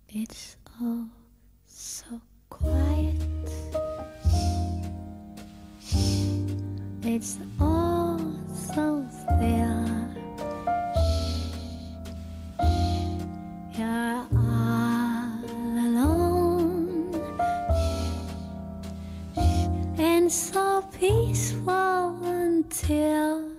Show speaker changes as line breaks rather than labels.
It's all so quiet. It's all so still. You're all alone and so peaceful until